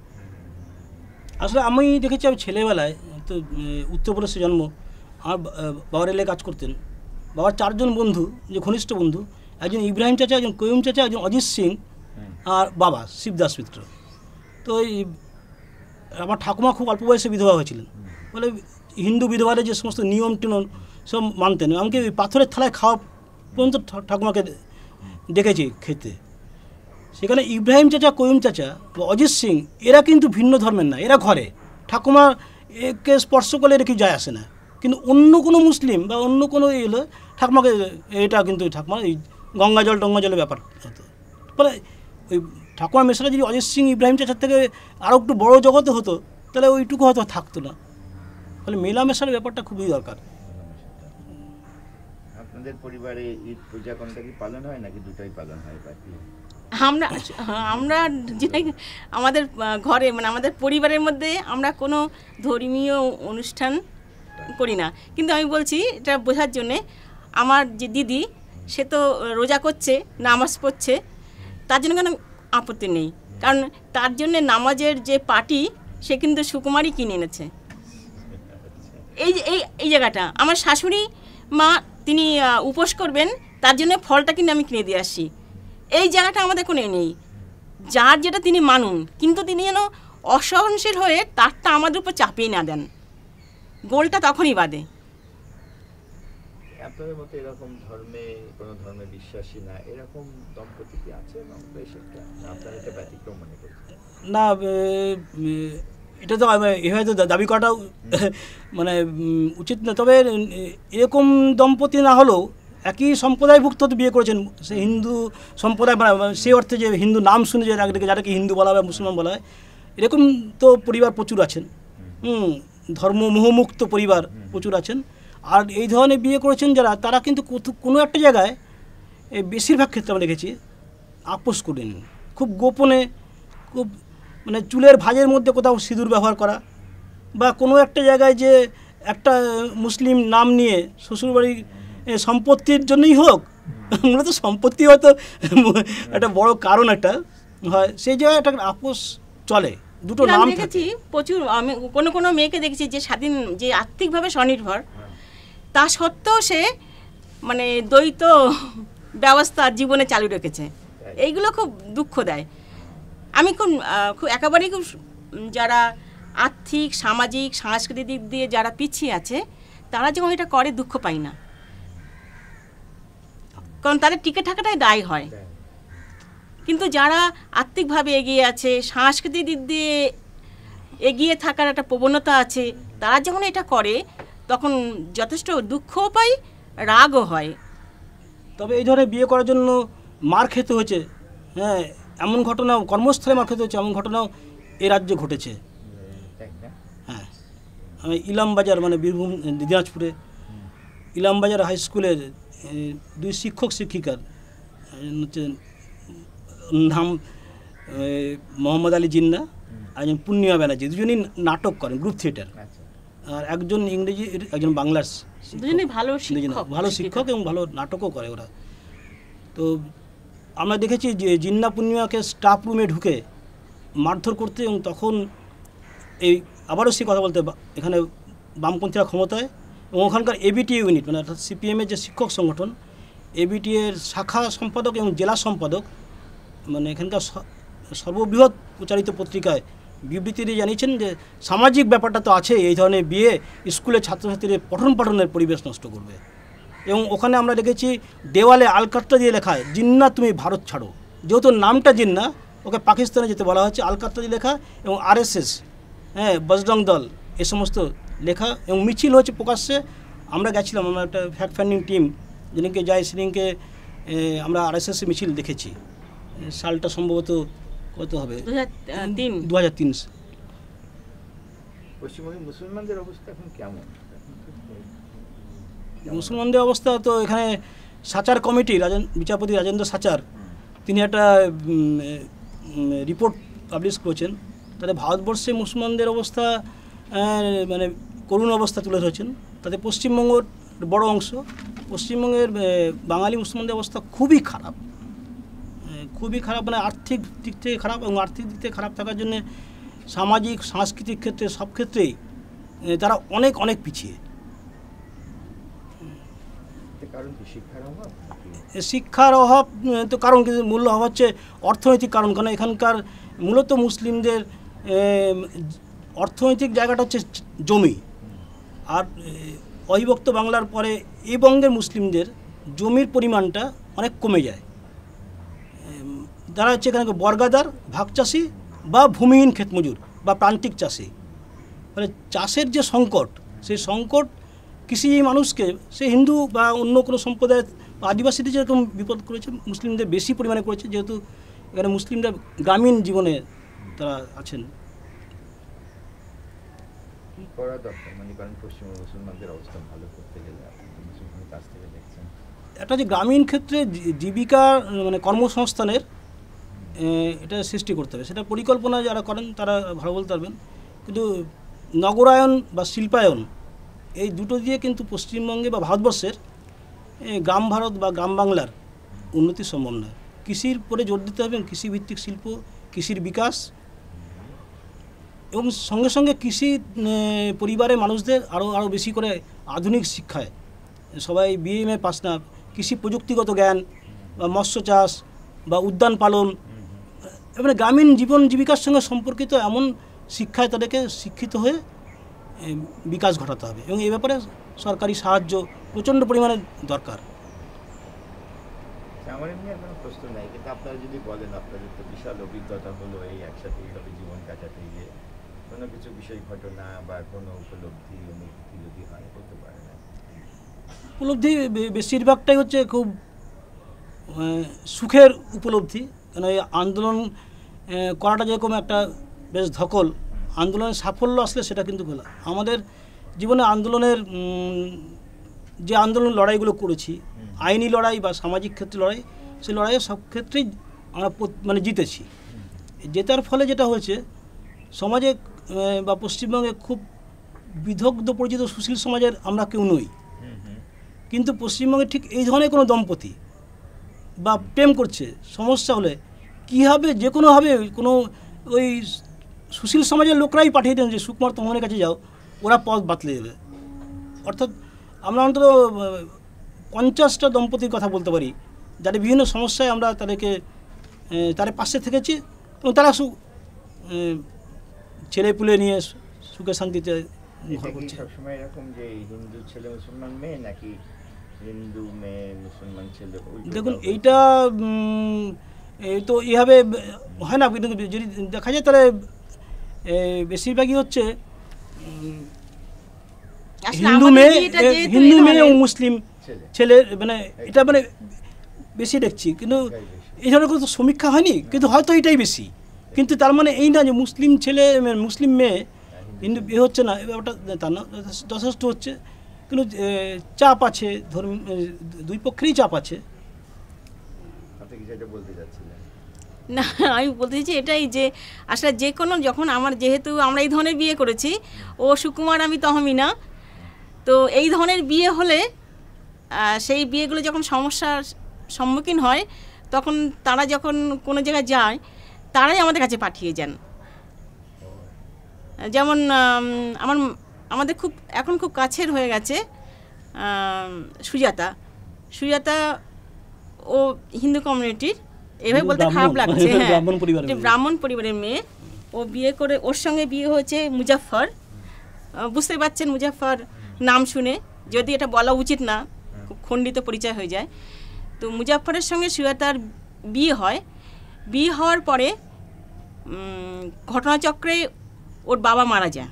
আসলে আমি দেখেছি, আমি ছেলেবেলায় তো উত্তরপ্রদেশে জন্ম, আমার বাবার এলাকায় কাজ করতেন। বাবার চারজন বন্ধু, যে ঘনিষ্ঠ বন্ধু, একজন ইব্রাহিম চাচা, একজন কয়ুম চাচা, একজন অজিত সিং, আর বাবা শিবদাস মিত্র। তো এই আমার ঠাকুমা খুব অল্প বয়সে বিধবা হয়েছিলেন, বলে হিন্দু বিধবাদের যে সমস্ত নিয়ম টিয়ম সব মানতেন। এমনকি ওই পাথরের থালায় খাওয়া পর্যন্ত ঠাকুমাকে দেখেছি খেতে। সেখানে ইব্রাহিম চাচা, কয়ুম চাচা বা অজিত সিং এরা কিন্তু ভিন্ন ধর্মের না, এরা ঘরে ঠাকুমা একে স্পর্শ করলে এটা কি যায় আসে না। কিন্তু অন্য কোনো মুসলিম বা অন্য কোনো ইয়ে হলে ঠাকুমাকে, এটা কিন্তু ঠাকুমা এই গঙ্গা জল টঙ্গা জলের ব্যাপার হতো। ফলে ওই ঠাকুমার মেশাটা যদি অজিত সিং ইব্রাহিম চাচার থেকে আরও একটু বড়ো জগতে হতো, তাহলে ওইটুকু হয়তো থাকতো না। ফলে মেলামেশার ব্যাপারটা খুবই দরকার। আপনাদের পরিবারে ঈদ পূজা কোনটা কি পালন হয় নাকি দুটোই পালন হয়? বাকি আমরা আমরা আমাদের ঘরে, মানে আমাদের পরিবারের মধ্যে আমরা কোনো ধর্মীয় অনুষ্ঠান করি না। কিন্তু আমি বলছি এটা বোঝার জন্যে, আমার যে দিদি সে তো রোজা করছে, নামাজ পড়ছে, তার জন্য কোনো আপত্তি নেই, কারণ তার জন্যে নামাজের যে পাটি সে কিন্তু সুকুমারই কিনে এনেছে। এই যে এই এই জায়গাটা আমার শাশুড়ি মা, তিনি উপোস করবেন, তার জন্য ফলটা কিন্তু আমি কিনে দিয়ে আসছি। এই জায়গাটা আমাদের কোনো নেই, যার যেটা তিনি মানুন, কিন্তু তিনি যেন অসহনশীল হয়ে তারটা আমাদের উপর চাপিয়ে না দেন, গোলটা তখনই বাদে। আপনাদের মতো এরকম ধর্মে, কোনো ধর্মে বিশ্বাসী না এরকম দম্পতি কি আছে আপনারা এটা ব্যতিক্রম মনে করছেন? না, এটা তো এভাবে তো দাবি করাটাও মানে উচিত না। তবে এরকম দম্পতি না হলেও একই সম্প্রদায়ভুক্ত তো বিয়ে করেছেন, সে হিন্দু সম্প্রদায়, সেই অর্থে যে হিন্দু নাম শুনে যে যাটাকে হিন্দু বলা হয়, মুসলমান বলা হয়, এরকম তো পরিবার প্রচুর আছেন। হুম, ধর্ম মোহমুক্ত পরিবার প্রচুর আছেন। আর এই ধরনের বিয়ে করেছেন যারা, তারা কিন্তু কোনো একটা জায়গায়, বেশিরভাগ ক্ষেত্রে আমরা দেখেছি, আপোষ করেন খুব গোপনে, খুব মানে চুলের ভাঁজের মধ্যে কোথাও সিঁদুর ব্যবহার করা, বা কোনো একটা জায়গায় যে একটা মুসলিম নাম নিয়ে শ্বশুরবাড়ির সম্পত্তির জন্যই হোক, মূলত সম্পত্তি হয়তো একটা বড় কারণ একটা হয়, সেই জায়গায় একটা আপোষ চলে, দুটো নাম দেখেছি প্রচুর। আমি কোনো কোনো মেয়েকে দেখেছি যে স্বাধীন, যে আর্থিকভাবে স্বনির্ভর, তা সত্ত্বেও সে মানে দ্বৈত ব্যবস্থা জীবনে চালু রেখেছে। এইগুলো খুব দুঃখ দেয়। আমি খুব খুব একেবারেই খুব যারা আর্থিক, সামাজিক, সাংস্কৃতিক দিক দিয়ে যারা পিছিয়ে আছে, তারা যখন এটা করে দুঃখ পাই না, কারণ তাদের টিকে থাকাটাই দায় হয়। কিন্তু যারা আর্থিকভাবে এগিয়ে আছে, সাংস্কৃতিক দিক দিয়ে এগিয়ে থাকার একটা প্রবণতা আছে, তারা যখন এটা করে তখন যথেষ্ট দুঃখও পায়, রাগও হয়। তবে এই ধরনের বিয়ে করার জন্য মার খেতে হয়েছে, হ্যাঁ, এমন ঘটনাও কর্মস্থলে মার খেতে হচ্ছে, এমন ঘটনাও এই রাজ্যে ঘটেছে। হ্যাঁ, আমি ইলামবাজার মানে বীরভূম দিনাজপুরে ইলামবাজার হাই স্কুলের এ, দুই শিক্ষক শিক্ষিকার এ, হচ্ছে নাম এ, মোহাম্মদ আলী জিন্না আর একজন পূর্ণিমা ব্যানার্জি, দুজনই নাটক করেন, গ্রুপ থিয়েটার। আর একজন ইংরেজি, একজন বাংলার শিক্ষক। দুজনেই ভালো দুজনে শিক্ষক ভালো শিক্ষক এবং ভালো নাটকও করে ওরা। তো আমরা দেখেছি যে জিন্না পূর্ণিমাকে স্টাফ রুমে ঢুকে মারধর করতে, এবং তখন এই আবারও সে কথা বলতে বা- এখানে বামপন্থীরা ক্ষমতায়, এবং ওখানকার এবিটি ইউনিট মানে অর্থাৎ সিপিএমের যে শিক্ষক সংগঠন, এবিটি এর শাখা সম্পাদক এবং জেলা সম্পাদক মানে এখানকার স- সর্ববৃহৎ প্রচারিত পত্রিকায় বিবৃতি দিয়ে জানিয়েছেন যে সামাজিক ব্যাপারটা তো আছে, এই ধরনের বিয়ে স্কুলে ছাত্রছাত্রীদের পঠন পাঠনের পরিবেশ নষ্ট করবে। এবং ওখানে আমরা দেখেছি দেওয়ালে আলকাত্রা দিয়ে লেখায় জিন্না তুমি ভারত ছাড়ো, যেহেতু নামটা জিন্না, ওকে পাকিস্তানে যেতে বলা হচ্ছে, আলকাত্রা দিয়ে লেখা, এবং আরএসএস, হ্যাঁ, বজরং দল, এ সমস্ত লেখা, এবং মিছিল হচ্ছে প্রকাশ্যে। আমরা গেছিলাম, আমরা একটা ফ্যাক্ট ফাইন্ডিং টিম যেদিনকে যাই সেদিনকে এ, আমরা আরএসএস মিছিল দেখেছি। এ, সালটা সম্ভবত কত হবে, দু হাজার তিন দু হাজার তিন। পশ্চিমবঙ্গে মুসলমানদের অবস্থা এখন কেমন? মুসলমানদের অবস্থা তো এখানে সাচার কমিটি, রাজেন বিচারপতি রাজেন্দ্র সাচার, তিনি একটা রিপোর্ট পাবলিশ করেছেন। তাতে ভারতবর্ষে মুসলমানদের অবস্থা আহ, মানে করুণ অবস্থা তুলে ধরেছেন। তাতে পশ্চিমবঙ্গের বড় অংশ, পশ্চিমবঙ্গের আহ, বাঙালি মুসলমানদের অবস্থা খুবই খারাপ, আহ, খুবই খারাপ, মানে আর্থিক দিক থেকে খারাপ, এবং আর্থিক দিক থেকে খারাপ থাকার জন্যে সামাজিক সাংস্কৃতিক ক্ষেত্রে সব ক্ষেত্রেই আহ, তারা অনেক অনেক পিছিয়ে। এর কারণ কি শিক্ষার অভাব নাকি? শিক্ষার অভাব উম, তো কারণ, কিন্তু মূল অভাব হচ্ছে অর্থনৈতিক কারণ। কারণ এখানকার মূলত মুসলিমদের এম, অর্থনৈতিক জায়গাটা হচ্ছে জমি, আর এ, অবিভক্ত বাংলার পরে এই বঙ্গের মুসলিমদের জমির পরিমাণটা অনেক কমে যায়। এম, যারা হচ্ছে এখানে বর্গাদার, ভাগ চাষি বা ভূমিহীন ক্ষেতমজুর বা প্রান্তিক চাষি, ফলে চাষের যে সংকট, সেই সংকট কৃষিজীবী মানুষকে, সে হিন্দু বা অন্য কোনো সম্প্রদায়ের বা আদিবাসীদের যেরকম বিপদ করেছে, মুসলিমদের বেশি পরিমাণে করেছে, যেহেতু এখানে মুসলিমরা গ্রামীণ জীবনে তারা আছেন। কি করা দরকার? মানে কারণ পশ্চিমবঙ্গ মুসলমানদের অবস্থা ভালো করতে গেলে আপনি তো মুসলমানের কাছ থেকে দেখছেন। একটা যে গ্রামীণ ক্ষেত্রে জী- জীবিকা মানে কর্মসংস্থানের এ, এটা সৃষ্টি করতে হবে, সেটা পরিকল্পনা যারা করেন তারা ভালো বলতে পারবেন। কিন্তু নগরায়ন বা শিল্পায়ন, এই দুটো দিয়ে কিন্তু পশ্চিমবঙ্গে বা ভারতবর্ষের এ, গ্রাম ভারত বা গ্রাম বাংলার উন্নতি সম্ভব নয়। কৃষির উপরে জোর দিতে হবে, কৃষিভিত্তিক শিল্প, কৃষির বিকাশ, এবং সঙ্গে সঙ্গে কৃষি এ, পরিবারের মানুষদের আরও আরও বেশি করে আধুনিক শিক্ষায়, সবাই বিএমএ পাস না, কৃষি প্রযুক্তিগত জ্ঞান বা মৎস্য চাষ বা উদ্যান পালন, এবারে গ্রামীণ জীবন জীবিকার সঙ্গে সম্পর্কিত এমন শিক্ষায় তাদেরকে শিক্ষিত হয়ে এ, বিকাশ ঘটাতে হবে, এবং এই ব্যাপারে সরকারি সাহায্য প্রচণ্ড পরিমাণে দরকার। আমার এমনি আর কোনো প্রশ্ন নাই, কিন্তু আপনারা যদি বলেন, আপনাদের তো বিশাল অভিজ্ঞতা হলো এই একসাথে এইভাবে জীবন কাটাতে গিয়ে, কোনো কিছু বিষয় ঘটনা বা কোনো উপলব্ধি অনুভূতি যদি হয় বলতে পারে না? উপলব্ধি বে- বেশিরভাগটাই হচ্ছে খুব আহ, সুখের উপলব্ধি। কেন এই আন্দোলন আহ, করাটা যেরকম একটা বেশ ধকল, আন্দোলনের সাফল্য আসলে সেটা কিন্তু গোলা। আমাদের জীবনে আন্দোলনের উম, যে আন্দোলন লড়াইগুলো করেছি, আইনি লড়াই বা সামাজিক ক্ষেত্রে লড়াই, সেই লড়াইয়ে সব ক্ষেত্রেই আমরা পো- মানে জিতেছি। জেতার ফলে যেটা হয়েছে, সমাজে আহ, বা পশ্চিমবঙ্গে খুব বিদগ্ধ পরিচিত সুশীল সমাজের আমরা কেউ নই। কিন্তু পশ্চিমবঙ্গে ঠিক এই ধরনের কোনো দম্পতি বা প্রেম করছে, সমস্যা হলে কীভাবে যে কোনোভাবে কোনো ওই সুশীল সমাজের লোকরাই পাঠিয়ে দেন যে সুকুমার তমনের কাছে যাও, ওরা পথ বাতলে দেবে। অর্থাৎ আমরা অন্তত আহ, পঞ্চাশটা দম্পতির কথা বলতে পারি, যাদের বিভিন্ন সমস্যায় আমরা তাদেরকে আহ, তাদের পাশে থেকেছি, এবং তারা সু আহ, ছেলে পুলে নিয়ে সু- সুখে শান্তিতে এটা ঘর কি করছে। সবসময় এরকম যে হিন্দু ছেলে মুসলমান মেয়ে, নাকি হিন্দু মেয়ে মুসলমান ছেলে? উল্টো দেখুন, কাউকে? এইটা উম, এই তো এইভাবে হয় না, কিন্তু যদি দেখা যায় তাহলে এ, বেশিরভাগই হচ্ছে উম, আসলে হিন্দু আমাদের মেয়ে বিয়েটা এ, যেহেতু হিন্দু এই মেয়ে ও ধরনের- মুসলিম ছেলে। ছেলে, মানে এটা মানে বেশি দেখছি, কিন্তু এই ধরনের কোনো তো সমীক্ষা হয়নি, কিন্তু হয়তো এটাই বেশি। কিন্তু তার মানে এই না যে মুসলিম ছেলে মানে মুসলিম মেয়ে হিন্দু বিয়ে হচ্ছে না, এ ব্যাপারটা তা না, যথেষ্ট হচ্ছে। কিন্তু এ, চাপ আছে, ধর্ম এ, দুই পক্ষেরই চাপ আছে। আপনি কি যেটা বলতে যাচ্ছিলেন? না, আমি বলতে চাইছি এটাই যে আসলে যে কোনো যখন আমার যেহেতু আমরা এই ধরনের বিয়ে করেছি, ও সুকুমার আমি তহমিনা, তো এই ধরনের বিয়ে হলে আহ, সেই বিয়েগুলো যখন সমস্যার সম্মুখীন হয় তখন তারা যখন কোনো জায়গায় যায় তারাই আমাদের কাছে পাঠিয়ে যান। যেমন আম, আমার আমাদের খুব এখন খুব কাছের হয়ে গেছে আম, সুজাতা সুজাতা ও হিন্দু কমিউনিটির, এভাবে বলতে ব্রাহ্মণ, খারাপ লাগছে, হ্যাঁ ব্রাহ্মণ পরিবারের একটি মেয়ে। ব্রাহ্মণ পরিবারের মেয়ে। ও বিয়ে করে, ওর সঙ্গে বিয়ে হয়েছে মুজাফফর। আহ, বুঝতে পারছেন মুজাফফর নাম শুনে, যদি এটা বলা উচিত না, খুব খণ্ডিত পরিচয় হয়ে যায়। তো মুজাফফরের সঙ্গে সুজাতার বিয়ে হয়। বিয়ে হওয়ার পরে উম, ঘটনাচক্রে ওর বাবা মারা যায়।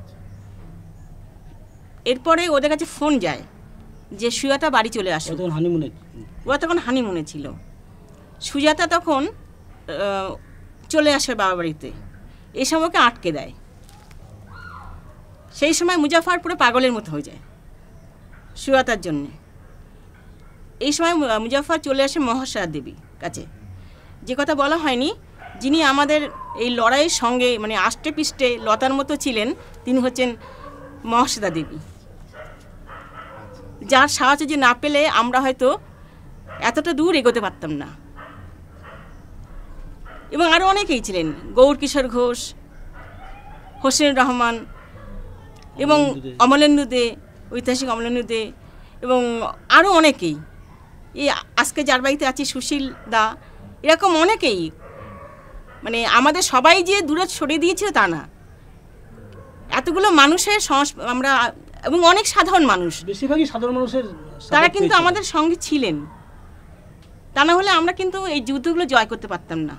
এরপরে ওদের কাছে ফোন যায় যে সুজাতা বাড়ি চলে আসে। তখন হানিমুনে ওরা তখন হানিমুনে ছিল। সুজাতা তখন আহ, চলে আসে বাবা বাড়িতে, এই সময়কে আটকে দেয়। সেই সময় মুজাফফর পুরো পাগলের মতো হয়ে যায় সুজাতার জন্যে। এই সময় মু- মুজাফফর চলে আসে মহাশ্বেতা দেবী কাছে। যে কথা বলা হয়নি, যিনি আমাদের এই লড়াইয়ের সঙ্গে মানে আষ্টে পিষ্টে লতার মতো ছিলেন, তিনি হচ্ছেন মহাশ্বেতা দেবী, যার সাহায্য যে না পেলে আমরা হয়তো এতটা দূর এগোতে পারতাম না। এবং আরও অনেকেই ছিলেন, গৌর কিশোর ঘোষ, হোসেন রহমান এবং অমলেন্দু দে। অমলেন্দু দে, ঐতিহাসিক অমলেন্দু দে, এবং আরও অনেকেই, এই আজকে যার বাড়িতে আছি সুশীল দা, এরকম অনেকেই, মানে আমাদের সবাই যে দূরে সরিয়ে দিয়েছিল তা না, এতগুলো মানুষের সংস- আমরা এবং অনেক সাধারণ মানুষ বেশিরভাগই সাধারণ মানুষের তারা support কিন্তু পেয়েছিল। আমাদের সঙ্গে ছিলেন। তা না হলে আমরা কিন্তু এই যুদ্ধগুলো জয় করতে পারতাম না।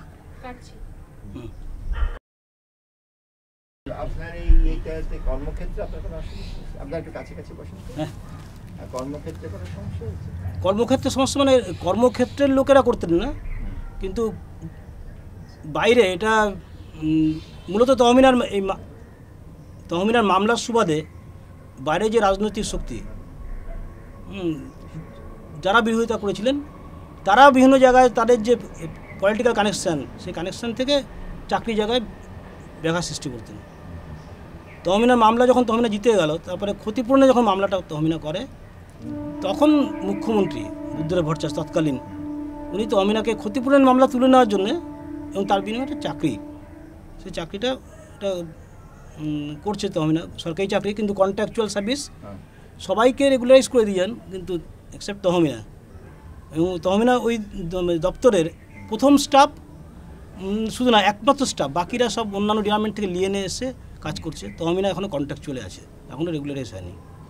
আপনার এই এইটাতে কর্মক্ষেত্রে আপনার কোনো অসুবিধা হয়েছে? আপনার একটু কাছে কাছে বসেন তো। হ্যাঁ। আর কর্মক্ষেত্রে কোনো সমস্যা হয়েছে? কর্মক্ষেত্রে সমস্যা মানে কর্মক্ষেত্রের লোকেরা করতেন না, কিন্তু বাইরে এটা উম, মূলত তহমিনার এই মা- তহমিনার মামলার সুবাদে বাইরে যে রাজনৈতিক শক্তি হুম, যারা বিরোধিতা করেছিলেন, তারা বিভিন্ন জায়গায় তাদের যে পলিটিক্যাল কানেকশান, সেই কানেকশান থেকে চাকরি জায়গায় ব্যাঘাত সৃষ্টি করতেন। তহমিনার মামলা যখন তহমিনা জিতে গেল, তারপরে ক্ষতিপূরণে যখন মামলাটা তহমিনা করে, তখন মুখ্যমন্ত্রী বুদ্ধদেব ভট্টাচার্য তৎকালীন, উনি তহমিনাকে ক্ষতিপূরণ মামলা তুলে নেওয়ার জন্যে এবং তার বিনিময়ে একটা চাকরি, সেই চাকরিটা এটা উম, করছে তহমিনা, সরকারি চাকরি, কিন্তু কন্ট্রাকচুয়াল সার্ভিস হ্যাঁ। সবাইকে রেগুলারাইজ করে দিয়ে যান, কিন্তু এক্সেপ্ট তহমিনা। এবং তহমিনা ওই দ- দপ্তরের প্রথম স্টাফ, শুধু না একমাত্র স্টাফ, বাকিরা সব অন্যান্য ডিপার্টমেন্ট থেকে নিয়ে নিয়ে এসে কাজ করছে। তহমিনা এখনও কন্ট্রাকচুয়ালে আছে, এখনও রেগুলারাইজ হয়নি।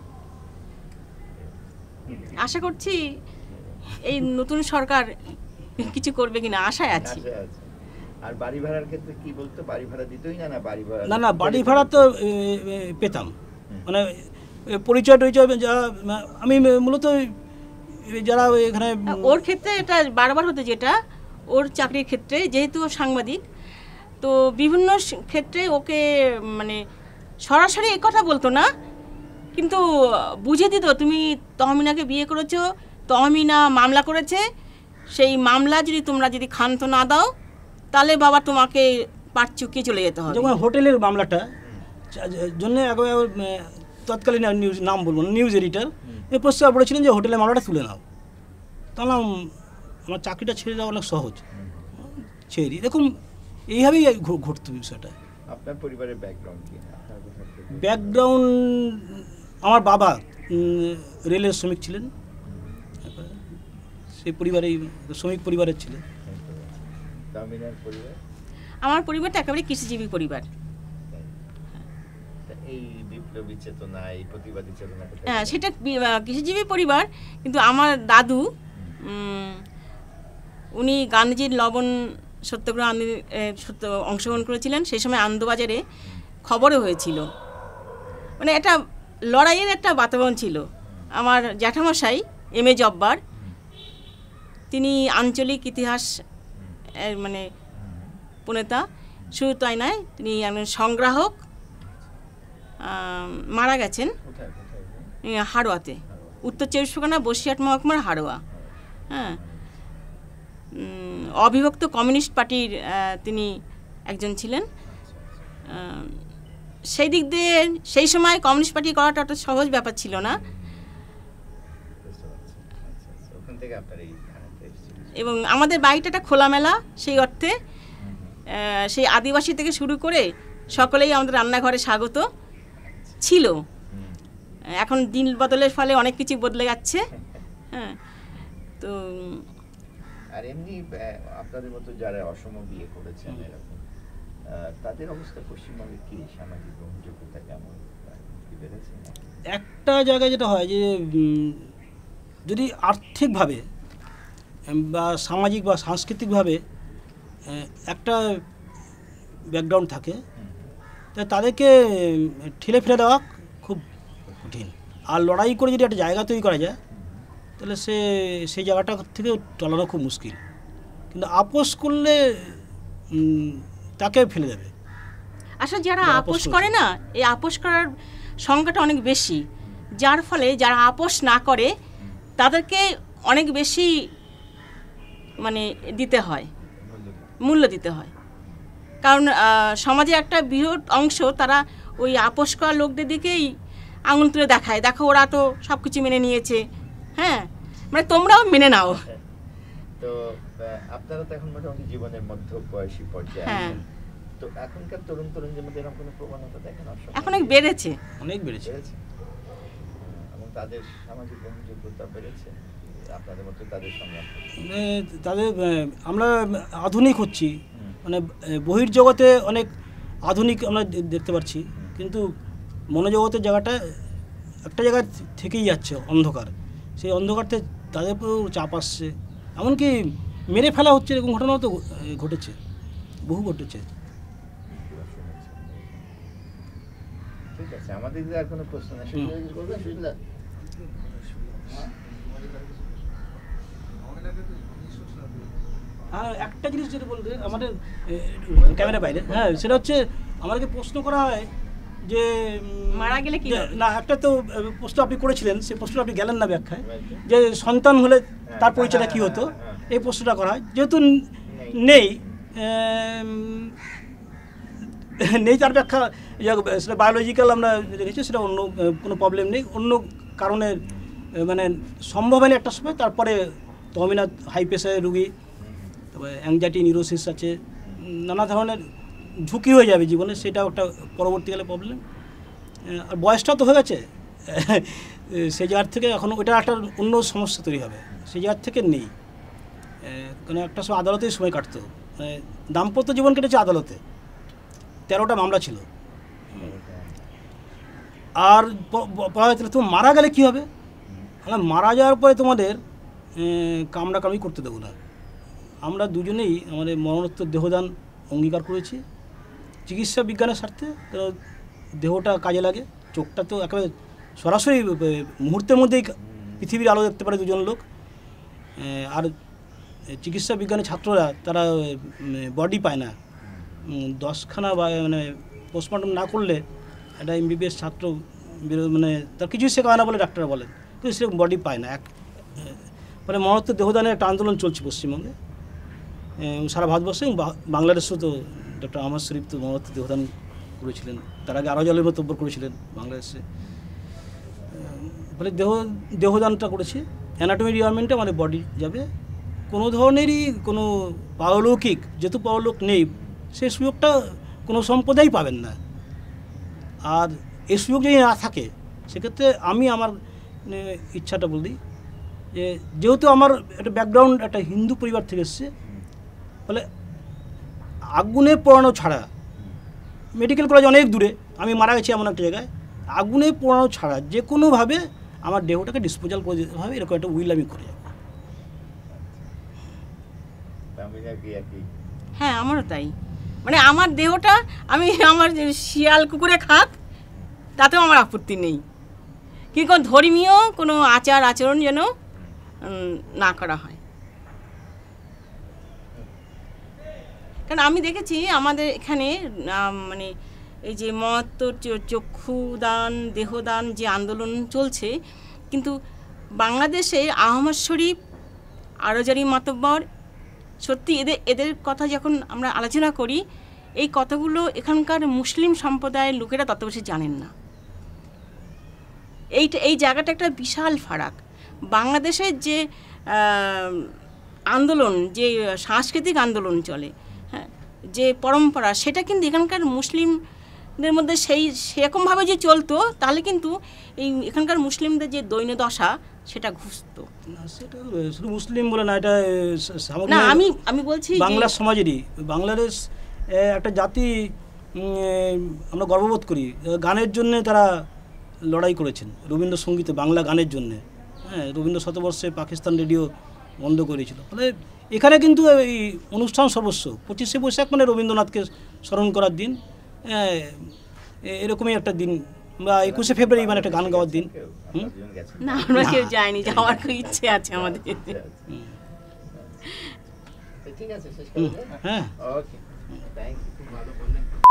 আশা করছি এই নতুন সরকার কিছু করবে কিনা, আশায় আছি। আচ্ছা, আচ্ছা। আর বাড়ি ভাড়ার ক্ষেত্রে কি বলতো? বাড়ি ভাড়া দিতই না, না বাড়ি ভাড়া? না না বাড়ি ভাড়া তো এ, এ, পেতাম, মানে এ, পরিচয় টরিচয় যা আমি মূলত এ, যারা এখানে ওর ক্ষেত্রে এটা বারবার হতো, যেটা ওর চাকরির ক্ষেত্রে, যেহেতু ও সাংবাদিক, তো বিভিন্ন স- ক্ষেত্রে ওকে মানে সরাসরি এ কথা বলতো না, কিন্তু বুঝে দিত তুমি তহমিনাকে বিয়ে করেছো, তহমিনা মামলা করেছে, সেই মামলা যদি তোমরা যদি ক্ষান্ত না দাও তাহলে বাবা তোমাকে পাট চুকিয়ে চলে যেতে হবে। যেমন হোটেলের মামলাটা জন্য তৎকালীন নিউজ, নাম বলবো না, নিউজ এডিটর এই প্রস্তাব বলেছিলেন যে হোটেলের মামলাটা তুলে নাও, তাহলে আমার চাকরিটা ছেড়ে দেওয়া অনেক সহজ, ছেড়ে দিই। এরকম এইভাবেই ঘ- ঘটতো বিষয়টা। আপনার পরিবারের ব্যাকগ্রাউন্ড কি? আপনার কোথাও থেকে? ব্যাকগ্রাউন্ড, আমার বাবা উম, রেলের শ্রমিক ছিলেন, সেই পরিবারেই শ্রমিক পরিবারের ছিলেন। তামিনার পরিবার? আমার পরিবারটা একেবারে কৃষিজীবী পরিবার। তা এই বিপ্লবী চেতনা, এই প্রতিবাদী চেতনা কোথায়? হ্যাঁ, সেটা বি- আহ, কৃষিজীবী পরিবার, কিন্তু আমার দাদু উম, উনি গান্ধীজির লবণ সত্যাগ্রহ আন্দোলনে সত্য অংশগ্রহণ করেছিলেন। সেই সময় আনন্দবাজারে খবরও হয়েছিল, মানে একটা লড়াইয়ের একটা বাতাবরণ ছিল। আমার জ্যাঠামশাই এম এ জব্বার, তিনি আঞ্চলিক ইতিহাস এর মানে প্রণেতা, শুধু তাই নয় তিনি একজন সংগ্রাহক, মারা গেছেন হাড়োয়াতে, উত্তর চব্বিশ পরগনা বসিরহাট মহকুমার হাড়োয়া। হ্যাঁ, অবিভক্ত কমিউনিস্ট পার্টির তিনি একজন ছিলেন। সেই দিক দিয়ে সেই সময় কমিউনিস্ট পার্টি করাটা একটা সহজ ব্যাপার ছিল না। এবং আমাদের বাড়িটা একটা খোলামেলা, সেই অর্থে সেই আদিবাসী থেকে শুরু করে সকলেই আমাদের রান্নাঘরে স্বাগত ছিল। এখন দিন বদলের ফলে অনেক কিছু বদলে যাচ্ছে। হ্যাঁ, তো আর এমনি আপনাদের মতো যারা অসম বিয়ে করেছেন এরকম, তাদের অবস্থা পশ্চিমবঙ্গে কি, সামাজিক গ্রহণযোগ্যতা কেমন, কি বেড়েছে? একটা জায়গায় যেটা হয় যে যদি আর্থিকভাবে বা সামাজিক বা সাংস্কৃতিকভাবে একটা ব্যাকগ্রাউন্ড থাকে, তাই তাদেরকে ঠেলে ফেলে দেওয়া খুব কঠিন। আর লড়াই করে যদি একটা জায়গা তৈরি করা যায়, তাহলে সে সেই জায়গাটা থেকে টলানো খুব মুশকিল। কিন্তু আপোষ করলে তাকে ফেলে দেবে। আসলে যারা আপোষ করে না, এই আপোষ করার সংখ্যাটা অনেক বেশি, যার ফলে যারা আপোষ না করে তাদেরকে অনেক বেশি মানে দিতে হয়, মূল্য দিতে হয়। কারণ সমাজে একটা বৃহৎ অংশ তারা ওই আপোষ করা লোকদের দিকেই আঙুল তুলে দেখায়, দেখো ওরা তো সব কিছু মেনে নিয়েছে। হ্যাঁ, মানে তোমরাও মেনে নাও। তো আপনারা তো এখন মোটামুটি জীবনের মধ্য বয়সী পর্যায়ে। হ্যাঁ, তো এখনকার তরুণ তরুণীদের মধ্যে এরকম কোনো প্রবণতা দেখেন? এখন অনেক বেড়েছে, অনেক বেড়েছে। এবং তাদের সামাজিক গ্রহণযোগ্যতা বেড়েছে আপনাদের মতো তাদের সংগ্রাম? তাদের আমরা আধুনিক হচ্ছি, মানে বহির্জগতে অনেক আধুনিক আমরা দেখতে পাচ্ছি, কিন্তু মনোজগতের জায়গাটা একটা জায়গায় থেকেই যাচ্ছে অন্ধকার। সেই অন্ধকার থেকে তাদের উপর চাপ আসছে, এমনকি মেরে ফেলা হচ্ছে, এরকম ঘটনাও তো ঘটেছে, বহু ঘটেছে। ঠিক আছে, আমাদের আর কোনো প্রশ্ন নেই। হ্যাঁ, একটা জিনিস যেটা বলতে আমাদের ক্যামেরা বাইরে, হ্যাঁ, সেটা হচ্ছে আমাদেরকে প্রশ্ন করা হয় যে মারা গেলে কি না, একটা তো প্রশ্ন আপনি করেছিলেন, সেই প্রশ্নটা আপনি গেলেন না ব্যাখ্যায়, যে সন্তান হলে তার পরিচয়টা কী হতো, এই প্রশ্নটা করা হয়। যেহেতু নেই নেই তার ব্যাখ্যা সেটা বায়োলজিক্যাল আমরা দেখেছি, সেটা অন্য কোনো প্রবলেম নেই, অন্য কারণে মানে সম্ভব হয়নি একটা সময়। তারপরে তহমিনা হাই প্রেশারের রুগী, তারপরে অ্যাংজাইটি নিউরোসিস আছে, নানা ধরনের ঝুঁকি হয়ে যাবে জীবনে, সেটাও একটা পরবর্তীকালে প্রবলেম। আর বয়সটা তো হয়ে গেছে, সেই জায়গার থেকে এখন ওইটা একটা অন্য সমস্যা তৈরি হবে, সেই জায়গার থেকে নেই। কারণ একটা সময় আদালতেই সময় কাটতো, দাম্পত্য জীবন কেটেছে আদালতে, তেরোটা মামলা ছিল। আর বলা হয়েছিল তুমি মারা গেলে কী হবে, মারা যাওয়ার পরে তোমাদের কামড়া কামড়ি করতে দেবো না। আমরা দুজনেই আমাদের মরণোত্তর দেহদান অঙ্গীকার করেছি চিকিৎসা বিজ্ঞানের স্বার্থে। দেহটা কাজে লাগে, চোখটা তো একেবারে সরাসরি মুহূর্তের মধ্যেই পৃথিবীর আলো দেখতে পারে দুজন লোক। আর চিকিৎসা বিজ্ঞানের ছাত্ররা তারা বডি পায় না, দশখানা বা মানে পোস্টমর্টম না করলে একটা এমবিবিএস ছাত্র মানে তার কিছুই শেখা হয় না বলে ডাক্তাররা বলেন, কিন্তু সেরকম বডি পায় না। এক মানে মরণোত্তর দেহদানের একটা আন্দোলন চলছে পশ্চিমবঙ্গে, সারা ভারতবর্ষে এবং বাংলাদেশেও। তো ডক্টর আহমদ শরীফ তো মরণোত্তর দেহদান করেছিলেন, তার আগে আরও জলের বক্তব্য করেছিলেন বাংলাদেশে। ফলে দেহ দেহদানটা করেছি, অ্যানাটমি ডিপার্টমেন্টে আমাদের বডি যাবে। কোনো ধরনেরই কোনো পারলৌকিক, যেহেতু পারলোক নেই, সেই সুযোগটা কোনো সম্প্রদায়ই পাবেন না। আর এই সুযোগ যদি না থাকে, সেক্ষেত্রে আমি আমার ইচ্ছাটা বলি যে যেহেতু আমার একটা ব্যাকগ্রাউন্ড একটা হিন্দু পরিবার থেকে এসছে, ফলে আগুনে পোড়ানো ছাড়া, মেডিকেল কলেজ অনেক দূরে, আমি মারা গেছি এমন একটা জায়গায়, আগুনে পোড়ানো ছাড়া যে কোনোভাবে আমার দেহটাকে ডিসপোজাল করে দিতে হবে, এরকম একটা উইল আমি করে যাব। তামিনা কি একই? হ্যাঁ, আমারও তাই। মানে আমার দেহটা আমি আমার যে শিয়াল কুকুরে খাক তাতেও আমার আপত্তি নেই, কিন্তু কোনো ধর্মীয় কোনো আচার আচরণ যেন উম, না করা হয়। কারণ আমি দেখেছি আমাদের এখানে আম, মানে এই যে মত চক্ষুদান দেহদান যে আন্দোলন চলছে, কিন্তু বাংলাদেশে আহমদ শরীফ আরজারি মাতব্বর সত্যি এদের এদের কথা যখন আমরা আলোচনা করি, এই কথাগুলো এখানকার মুসলিম সম্প্রদায়ের লোকেরা তত বেশি জানেন না। এইটা এই জায়গাটা একটা বিশাল ফারাক। বাংলাদেশের যে আহ, আন্দোলন, যে সাংস্কৃতিক আন্দোলন চলে, হ্যাঁ, যে পরম্পরা, সেটা কিন্তু এখানকার মুসলিমদের মধ্যে সেই সেরকমভাবে যে চলতো, তাহলে কিন্তু এই এখানকার মুসলিমদের যে দৈন্যদশা সেটা ঘুষতো না, সেটা শুধু মুসলিম বলে না, এটা এ, সামগ্রিক না। আমি আমি বলছি যে- বাংলার সমাজেরই। বাংলাদেশ এ, একটা জাতি, উম, এ, আমরা গর্ববোধ করি গানের জন্য তারা লড়াই করেছেন, রবীন্দ্রসঙ্গীতে বাংলা গানের জন্যে। হ্যাঁ, রবীন্দ্র শতবর্ষে পাকিস্তান রেডিও বন্ধ করেছিল। ফলে এখানে কিন্তু এই অনুষ্ঠান সর্বস্ব পঁচিশে বৈশাখ মানে রবীন্দ্রনাথকে স্মরণ করার দিন, হ্যাঁ, এ- এরকমই একটা দিন, বা একুশে ফেব্রুয়ারি মানে একটা গান গাওয়ার দিন। কেউ? হুম? আপনারা দুজন গেছেন? না, আমরা কেউ যাইনি, যাওয়ার খুব ইচ্ছে আছে আমাদের। আচ্ছা, আচ্ছা। তো ঠিক আছে, শেষ করে দেন? হ্যাঁ। ওকে, থ্যাংক ইউ, খুব ভালো বললেন।